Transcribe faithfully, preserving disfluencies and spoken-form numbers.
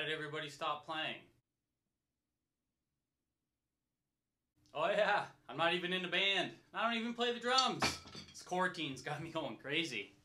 did everybody stop playing? Oh yeah, I'm not even in a band. I don't even play the drums. This quarantine's got me going crazy.